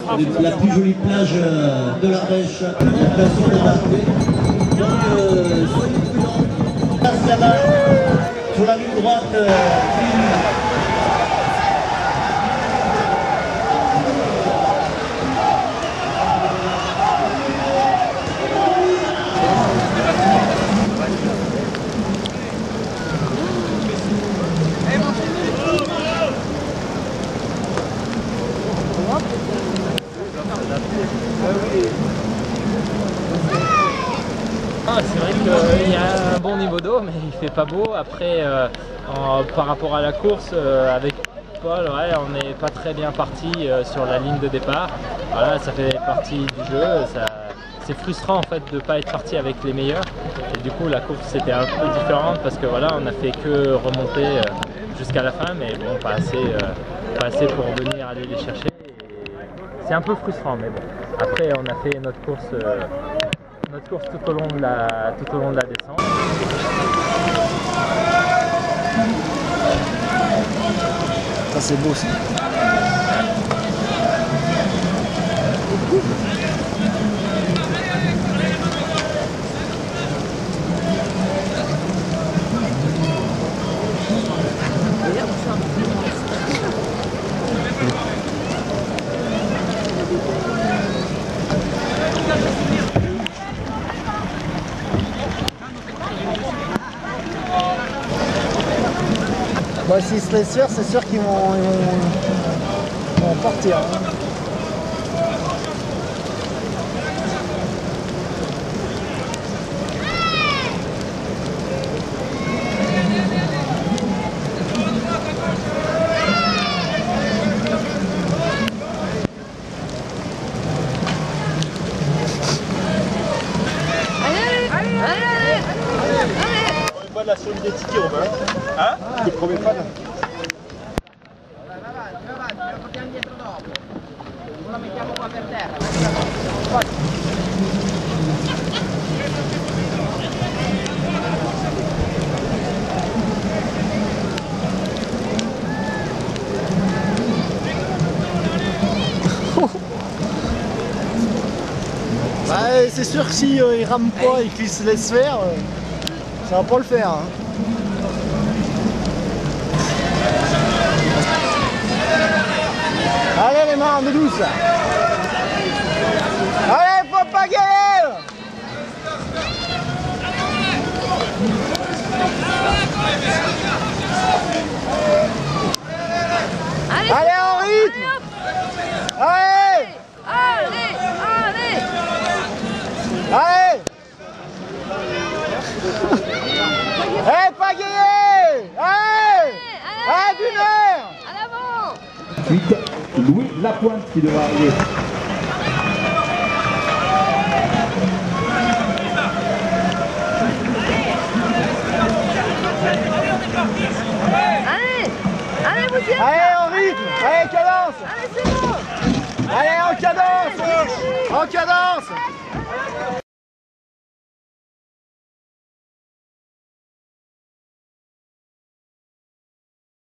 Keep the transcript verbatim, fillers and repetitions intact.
La plus jolie plage de l'Ardèche, la plage de l'Ardèche. Donc, euh, soyez prudents. Passe là-bas, sur la ligne droite. Euh, Ah, c'est vrai qu'il y a un bon niveau d'eau, mais il fait pas beau. Après, euh, en, par rapport à la course, euh, avec Paul, ouais, on n'est pas très bien parti euh, sur la ligne de départ. Voilà, ça fait partie du jeu. C'est frustrant en fait de ne pas être parti avec les meilleurs. Et du coup, la course était un peu différente parce que voilà, on a fait que remonter euh, jusqu'à la fin, mais bon, pas assez, euh, pas assez pour venir aller les chercher. C'est un peu frustrant, mais bon. Après, on a fait notre course. Euh, Notre course tout au long de la, tout au long de la descente. Ça c'est beau ça. Bah, s'ils se laissent faire, c'est sûr qu'ils vont, ils vont, ils vont partir. Hein. Pas de la solidité, Robin. Hein? Tu te promets pas là? Bah, c'est sûr que si euh, ils rament pas et qu'ils se laissent faire, euh, ça va pas le faire. Hein. Allez les mains de douce. Allez, faut pas galérer. Allez, allez en rythme. Allez. Allez, allez. Allez. Allez, pagayer. Allez. Allez, d'une heure. À l'avant. Ensuite, Louis Lapointe qui devra arriver. Allez, allez, vous y êtes. Allez, en rythme. Allez, cadence. Allez, c'est bon. Allez, en cadence. En cadence.